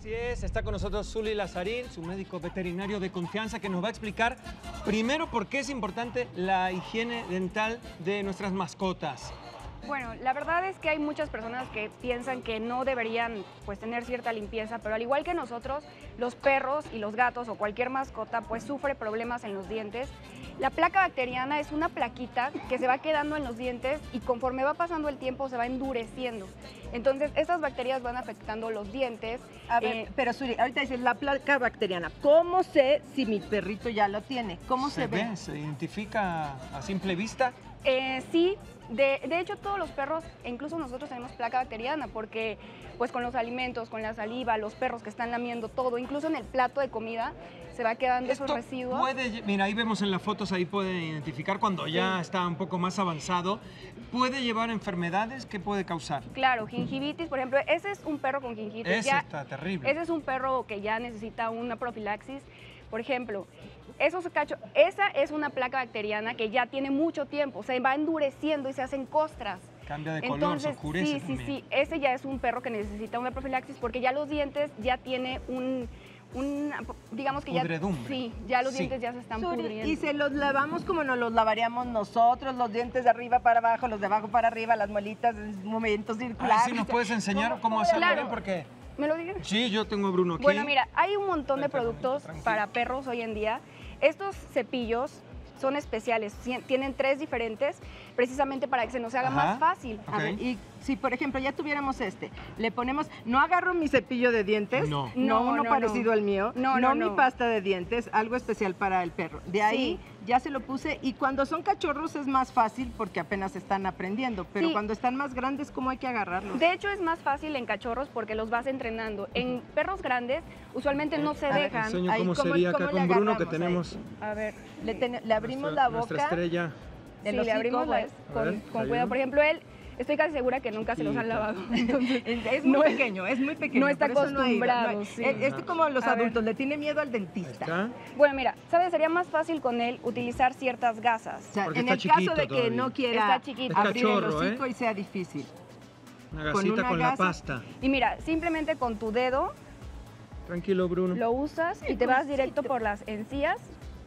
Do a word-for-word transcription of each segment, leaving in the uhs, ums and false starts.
Así es, está con nosotros Zuli Lazarín, su médico veterinario de confianza, que nos va a explicar primero por qué es importante la higiene dental de nuestras mascotas. Bueno, la verdad es que hay muchas personas que piensan que no deberían pues, tener cierta limpieza, pero al igual que nosotros, los perros y los gatos o cualquier mascota pues sufre problemas en los dientes. La placa bacteriana es una plaquita que se va quedando en los dientes y conforme va pasando el tiempo se va endureciendo. Entonces, estas bacterias van afectando los dientes. A ver, eh, pero Zuli, ahorita dices la placa bacteriana. ¿Cómo sé si mi perrito ya lo tiene? ¿Cómo se, ¿Se ve? ve? ¿Se identifica a simple vista? Eh, sí, de, de hecho todos los perros, e incluso nosotros tenemos placa bacteriana porque pues con los alimentos, con la saliva, los perros que están lamiendo todo, incluso en el plato de comida se va quedando esos Esto residuos. puede, mira, ahí vemos en las fotos, ahí pueden identificar cuando ya Sí. está un poco más avanzado. ¿Puede llevar enfermedades? ¿Qué puede causar? Claro, gingivitis, por ejemplo, ese es un perro con gingivitis. Ese ya, está terrible. Ese es un perro que ya necesita una profilaxis. Por ejemplo, esos cachos, esa es una placa bacteriana que ya tiene mucho tiempo, se va endureciendo y se hacen costras. Cambia de color, Entonces, se oscurece sí, sí, también. sí, ese ya es un perro que necesita una profilaxis porque ya los dientes ya tiene un, un digamos que ya, Pudredumbre. sí, ya los Sí. dientes ya se están Zuli, pudriendo. y se los lavamos como nos los lavaríamos nosotros, los dientes de arriba para abajo, los de abajo para arriba, las muelitas en movimiento circular. Ay, ¿sí nos puedes enseñar cómo, ¿Cómo- hacerlo Claro. bien? Porque ¿Me lo digan? sí, yo tengo a Bruno aquí. Bueno, mira, hay un montón de Vente, Bruno, productos tranquilo. para perros hoy en día. Estos cepillos son especiales, cien- tienen tres diferentes, precisamente para que se nos haga Ajá. más fácil. A ver, Ok. y si por ejemplo ya tuviéramos este, le ponemos, no agarro mi cepillo de dientes, No. no, No, uno no, parecido no. al mío, No, no, mi no. pasta de dientes, algo especial para el perro. De ahí ya se lo puse y cuando son cachorros es más fácil porque apenas están aprendiendo, pero Sí. cuando están más grandes, ¿cómo hay que agarrarlos? De hecho, es más fácil en cachorros porque los vas entrenando. En perros grandes, usualmente no se A ver, dejan. Enseño Ahí, cómo ¿cómo- sería cómo acá le con Bruno, que agarramos ahí? tenemos A ver, Le, ten- le abrimos nuestra, la nuestra boca, estrella. el sí, le hocico, abrimos la- güey. con, A ver, con ayuda. cuidado. Por ejemplo, él, estoy casi segura que nunca se los han Quita. lavado. Entonces, Es, es muy no es- pequeño, es muy pequeño. no está por eso no ha ido, no ha- acostumbrado, sí. Eh, Este como los A ver. adultos, le tiene miedo al Ahí dentista. está. Bueno, mira, ¿sabes? Sería más fácil con él utilizar ciertas gasas. O sea, Porque en está el caso chiquito de que todavía. no quiera Está chiquito. abrir Es el cachorro, hocico ¿eh? y sea difícil. Una Con gasita una con, la gasa. pasta. Y mira, simplemente con tu dedo Tranquilo, Bruno. lo usas y te vas directo por las encías,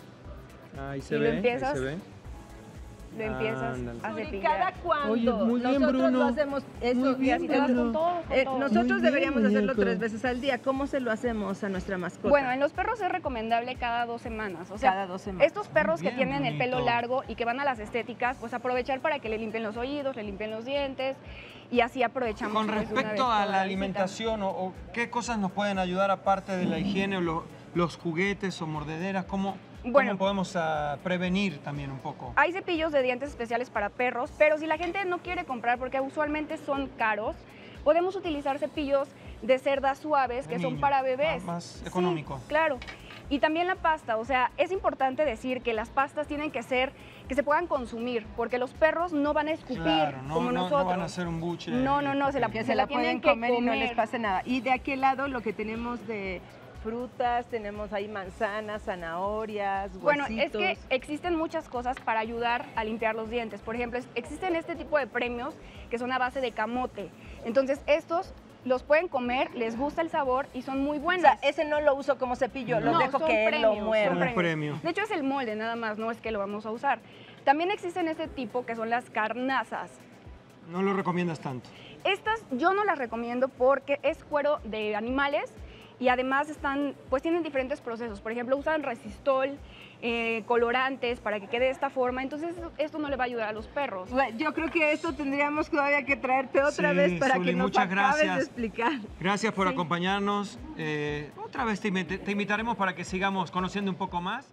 Ahí se y lo ve, ahí empiezas se ve. lo empiezas Ándale. a Zuli, cepillar. cada cuando Oye, muy bien, nosotros Bruno. lo hacemos eso, Muy y bien, así Y te vas Bruno. con todo, con Eh, todo. nosotros Muy deberíamos bien, hacerlo muñeco. tres veces al día. ¿Cómo se lo hacemos a nuestra mascota? Bueno, en los perros es recomendable cada dos semanas. O sea, Cada dos semanas. estos perros Muy que bien, tienen el pelo Brunito. largo y que van a las estéticas, pues aprovechar para que le limpien los oídos, le limpien los dientes y así aprovechamos. Con pues, de una respecto vez a toda la visita. alimentación, o, o qué cosas nos pueden ayudar aparte de la higiene o lo- los juguetes o mordederas, ¿cómo, Bueno. cómo podemos ah, prevenir también un poco? Hay cepillos de dientes especiales para perros, pero si la gente no quiere comprar porque usualmente son caros, podemos utilizar cepillos de cerdas suaves De que son niño, para bebés. más- más Sí, económico. claro. Y también la pasta, o sea, es importante decir que las pastas tienen que ser, que se puedan consumir, porque los perros no van a escupir Claro, no, como no, nosotros. no van a hacer un buche. No, no, no, se la- que se se la tienen pueden que comer, y no comer. les pase nada. Y de aquel lado lo que tenemos de frutas, tenemos ahí manzanas, zanahorias, Bueno, es huesitos. que existen muchas cosas para ayudar a limpiar los dientes. Por ejemplo, es- existen este tipo de premios que son a base de camote. Entonces, estos los pueden comer, les gusta el sabor y son muy O buenos. sea, ese no lo uso como cepillo, lo No, dejo son que él premios, lo son muerda. Como premio. De hecho, es el molde nada más, no es que lo vamos a usar. También existen este tipo que son las carnazas. No lo recomiendas tanto. Estas yo no las recomiendo porque es cuero de animales y además están, pues tienen diferentes procesos. Por ejemplo, usan resistol, eh, colorantes para que quede de esta forma. Entonces, esto, esto no le va a ayudar a los perros. Bueno, yo creo que esto tendríamos todavía que traerte otra Sí, vez para Zuli, que nos muchas acabes gracias. de explicar. Gracias por Sí. acompañarnos. Eh, otra vez te, invite- te invitaremos para que sigamos conociendo un poco más.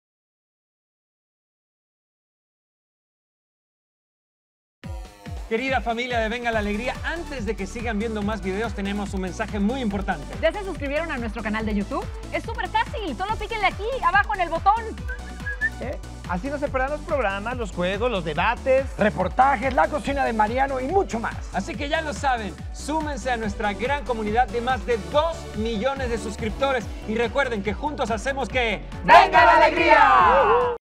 Querida familia de Venga la Alegría, antes de que sigan viendo más videos, tenemos un mensaje muy importante. ¿Ya se suscribieron a nuestro canal de YouTube? Es súper fácil, solo píquenle aquí, abajo en el botón. ¿Eh? Así no se perderán los programas, los juegos, los debates. Reportajes, la cocina de Mariano y mucho más. Así que ya lo saben, súmense a nuestra gran comunidad de más de dos millones de suscriptores y recuerden que juntos hacemos que... ¡Venga la alegría!